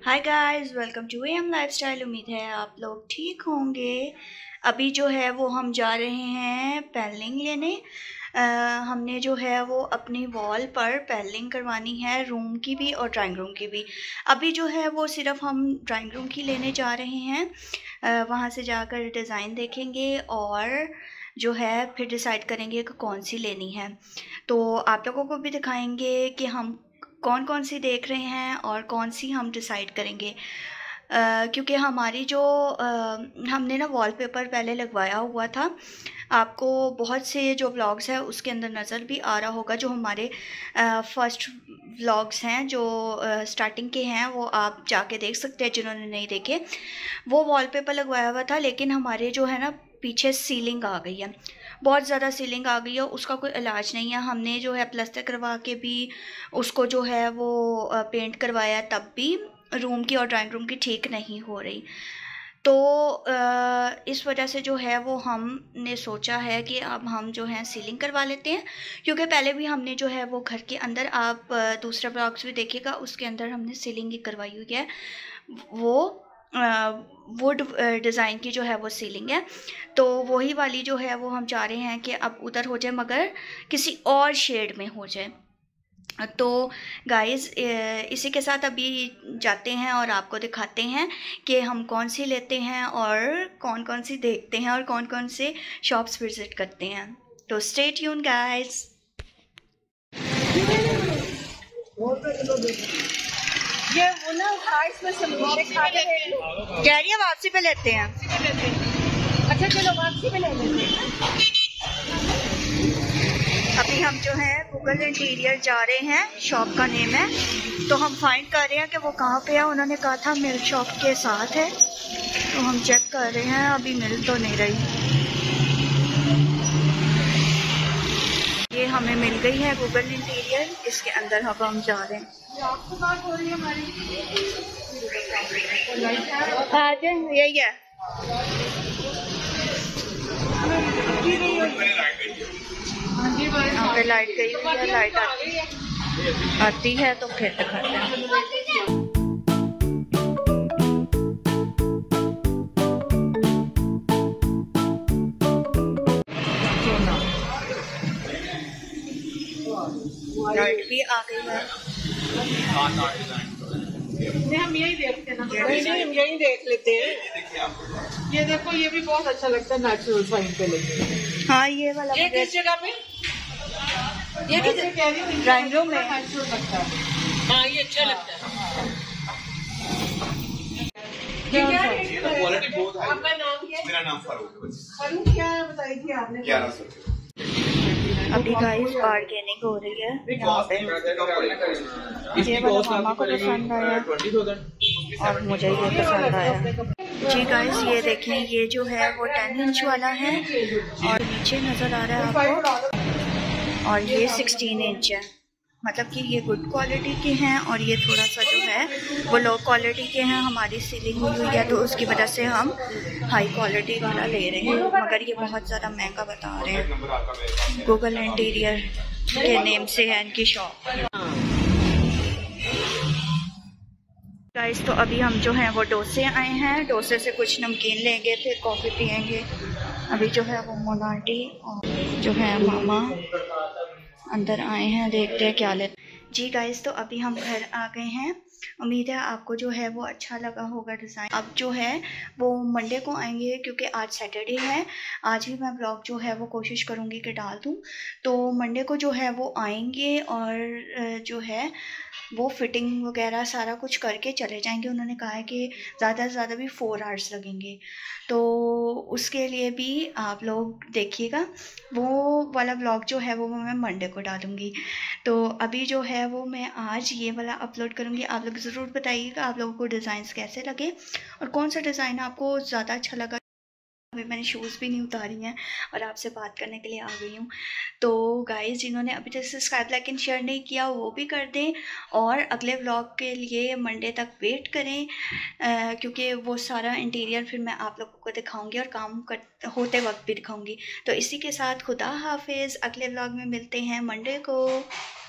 Hi guys, welcome to M lifestyle. उम्मीद है आप लोग ठीक होंगे। अभी जो है वो हम जा रहे हैं पैनलिंग लेने। हमने जो है वो अपनी वॉल पर पैनलिंग करवानी है, रूम की भी और ड्राइंग रूम की भी। अभी जो है वो सिर्फ हम ड्राइंग रूम की लेने जा रहे हैं। वहाँ से जाकर डिज़ाइन देखेंगे और जो है फिर डिसाइड करेंगे कि कौन सी लेनी है। तो आप लोगों को भी दिखाएंगे कि हम कौन कौन सी देख रहे हैं और कौन सी हम डिसाइड करेंगे। क्योंकि हमारी जो हमने ना वॉलपेपर पहले लगवाया हुआ था। आपको बहुत से जो व्लॉग्स हैं उसके अंदर नज़र भी आ रहा होगा। जो हमारे फर्स्ट व्लॉग्स हैं जो स्टार्टिंग के हैं वो आप जाके देख सकते हैं जिन्होंने नहीं देखे। वो वॉलपेपर लगवाया हुआ था, लेकिन हमारे जो है ना पीछे सीलिंग आ गई है, बहुत ज़्यादा सीलिंग आ गई है। उसका कोई इलाज नहीं है। हमने जो है प्लास्टर करवा के भी उसको जो है वो पेंट करवाया, तब भी रूम की और ड्राइंग रूम की ठीक नहीं हो रही। तो इस वजह से जो है वो हमने सोचा है कि अब हम जो है सीलिंग करवा लेते हैं। क्योंकि पहले भी हमने जो है वो घर के अंदर, आप दूसरा ब्लॉग्स भी देखिएगा, उसके अंदर हमने सीलिंग ही करवाई हुई है। वो वुड डिज़ाइन की जो है वो सीलिंग है। तो वही वाली जो है वो हम चाह रहे हैं कि अब उधर हो जाए, मगर किसी और शेड में हो जाए। तो गाइस इसी के साथ अभी जाते हैं और आपको दिखाते हैं कि हम कौन सी लेते हैं और कौन कौन सी देखते हैं और कौन कौन से शॉप्स विजिट करते हैं। तो स्टे ट्यून गाइस। ये वो ना में समोसे खा के कह रही है वापसी पे लेते हैं। अच्छा चलो वापसी पे ले लेते हैं। अभी हम जो है गूगल इंटीरियर जा रहे हैं, शॉप का नेम है। तो हम फाइंड कर रहे हैं कि वो कहाँ पे है। उन्होंने कहा था मिल्क शॉप के साथ है, तो हम चेक कर रहे हैं। अभी मिल तो नहीं रही। ये हमें मिल गई है गूगल इंटीरियर, इसके अंदर अब हम जा रहे हैं। आज यही है। यहाँ पे लाइट गई हुई है, लाइट आती है तो फिर दिखाते हैं। लाइट भी आ गई है। हम यही देखते हैं ना। नहीं हम यही देख लेते हैं। ये देखो, ये भी बहुत अच्छा लगता है नेचुरल साइड पे लेके। हाँ ये वाला। ये किस जगह पे? ये किस ड्राइंग रूम में नेचुरल लगता है। हाँ ये अच्छा लगता है। क्वालिटी बहुत है। आपका नाम क्या है? मेरा नाम फारूक है। फारूक क्या बताई थी आपने? 1100। अभी गाइस बार्गेनिंग हो रही है यहाँ पे। ये वाला मामा को पसंद आया और मुझे ये पसंद आया। जी गाइस ये देखें, ये जो है वो 10 इंच वाला है और नीचे नज़र आ रहा है आपको, और ये 16 इंच है। मतलब कि ये गुड क्वालिटी के हैं और ये थोड़ा सा जो है वो लो क्वालिटी के हैं। हमारी सीलिंग हुई हुई है तो उसकी वजह से हम हाई क्वालिटी वाला ले रहे हैं, मगर ये बहुत ज़्यादा महंगा बता रहे हैं। गूगल इंटीरियर के नेम से है इनकी शॉप। गाइस तो अभी हम जो है वो डोसे आए हैं, डोसे से कुछ नमकीन लेंगे, फिर कॉफ़ी पियेंगे। अभी जो है वो मोनाटी और जो है मामा अंदर आए हैं, देखते हैं क्या लेते। जी गाइस तो अभी हम घर आ गए हैं। उम्मीद है आपको जो है वो अच्छा लगा होगा डिज़ाइन। अब जो है वो मंडे को आएंगे, क्योंकि आज सैटरडे है। आज ही मैं ब्लॉग जो है वो कोशिश करूँगी कि डाल दूँ। तो मंडे को जो है वो आएंगे और जो है वो फिटिंग वगैरह सारा कुछ करके चले जाएंगे। उन्होंने कहा है कि ज़्यादा से ज़्यादा भी 4 आवर्स लगेंगे, तो उसके लिए भी आप लोग देखिएगा। वो वाला ब्लॉग जो है वो मैं मंडे को डालूँगी। तो अभी जो है वो मैं आज ये वाला अपलोड करूँगी। आप लोग ज़रूर बताइएगा आप लोगों को डिज़ाइंस कैसे लगे और कौन सा डिज़ाइन आपको ज़्यादा अच्छा लगा। अभी मैंने शूज़ भी नहीं उतारी हैं और आपसे बात करने के लिए आ गई हूँ। तो गाइस जिन्होंने अभी तक सब्सक्राइब लाइक एंड शेयर नहीं किया वो भी कर दें, और अगले व्लॉग के लिए मंडे तक वेट करें, क्योंकि वो सारा इंटीरियर फिर मैं आप लोगों को दिखाऊंगी और काम कर होते वक्त भी दिखाऊंगी। तो इसी के साथ खुदा हाफिज़। अगले व्लॉग में मिलते हैं मंडे को।